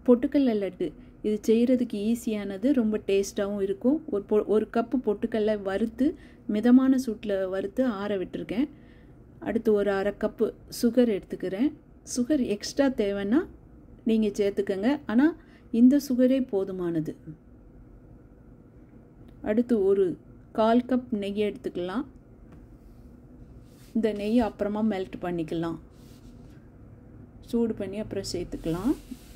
பொட்டுக்கடலை லட்டு இது செய்கிறதுக்கு ஈஸியானது, ரொம்ப டேஸ்ட்டாகவும் இருக்கும். ஒரு கப்பு பொட்டுக்கடலை வறுத்து மிதமான சூட்டில் வறுத்து ஆற விட்டுருக்கேன். அடுத்து ஒரு அரை கப்பு சுகர் எடுத்துக்கிறேன். சுகர் எக்ஸ்ட்ரா தேவைன்னா நீங்கள் சேர்த்துக்கங்க, ஆனால் இந்த சுகரே போதுமானது. அடுத்து ஒரு 1/4 கப் நெய் எடுத்துக்கலாம். இந்த நெய்யை அப்புறமா மெல்ட் பண்ணிக்கலாம், சூடு பண்ணி அப்புறம் சேர்த்துக்கலாம்.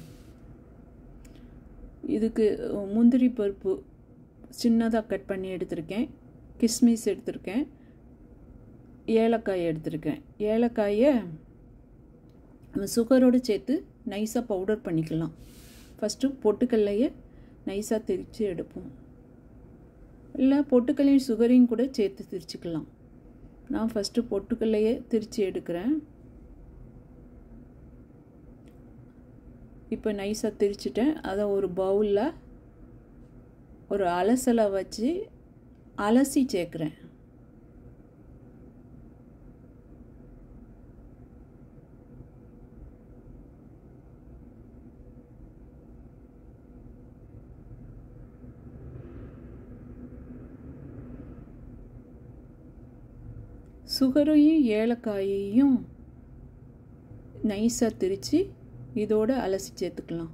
இதுக்கு முந்திரி பருப்பு சின்னதாக கட் பண்ணி எடுத்திருக்கேன், கிஸ்மிஸ் எடுத்திருக்கேன், ஏலக்காய் எடுத்திருக்கேன். ஏலக்காயை நம்ம சுகரோடு சேர்த்து நைஸாக பவுடர் பண்ணிக்கலாம். ஃபஸ்ட்டு பொட்டுக்கல்லையே நைஸாக திரித்து எடுப்போம், இல்லை பொட்டுக்கல்லையும் சுகரையும் கூட சேர்த்து திரிச்சிக்கலாம். நான் ஃபஸ்ட்டு பொட்டுக்கல்லையே திரித்து எடுக்கிறேன். இப்போ நைஸாக திரிச்சிட்டேன். அதை ஒரு பவுலில் ஒரு அலசலை வச்சு அலசி சேர்க்குறேன். சுகரையும் ஏலக்காயையும் நைஸாக திரித்து இதோடு அலசி சேர்த்துக்கலாம்.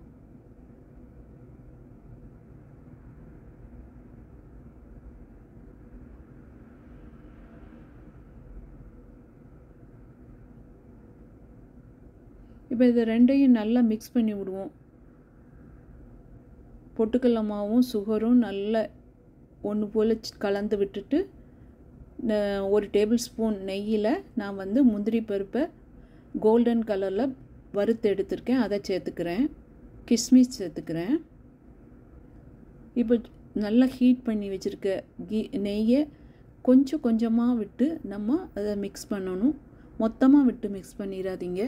இப்போ இதை ரெண்டையும் நல்லா மிக்ஸ் பண்ணி விடுவோம். பொட்டுக்கடலை மாவும் சுகரும் நல்லா ஒன்று போல் கலந்து விட்டுட்டு, 1 டேபிள் ஸ்பூன் நெய்யில் நான் வந்து முந்திரி பருப்பை கோல்டன் கலரில் வறுத்து எடுத்துருக்கேன், அதை சேர்த்துக்கிறேன். கிஸ்மிஸ் சேர்த்துக்கிறேன். இப்போ நல்லா ஹீட் பண்ணி வச்சுருக்க நெய்யை கொஞ்சம் கொஞ்சமாக விட்டு நம்ம அதை மிக்ஸ் பண்ணணும். மொத்தமாக விட்டு மிக்ஸ் பண்ணிடாதீங்க.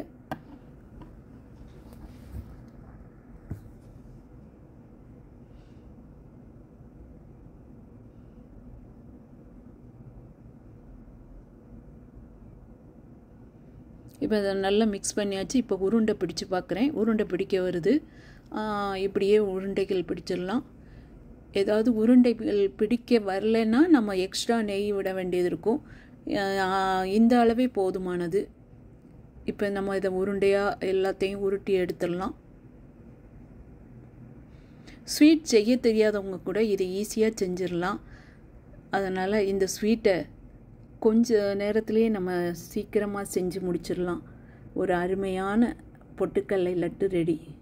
இப்போ அதை நல்லா மிக்ஸ் பண்ணியாச்சு. இப்போ உருண்டை பிடிச்சு பார்க்குறேன். உருண்டை பிடிக்க வருது. இப்படியே உருண்டைகள் பிடிச்சிடலாம். ஏதாவது உருண்டைகள் பிடிக்க வரலைன்னா நம்ம எக்ஸ்ட்ரா நெய் விட வேண்டியது இருக்கும். இந்த அளவே போதுமானது. இப்போ நம்ம இதை உருண்டையாக எல்லாத்தையும் உருட்டி எடுத்துடலாம். ஸ்வீட் செய்ய தெரியாதவங்க கூட இதை ஈஸியாக செஞ்சிடலாம். அதனால் இந்த ஸ்வீட்டை கொஞ்ச நேரத்துலேயே நம்ம சீக்கிரமாக செஞ்சு முடிச்சிடலாம். ஒரு அருமையான பொட்டுக்கடலை லட்டு ரெடி.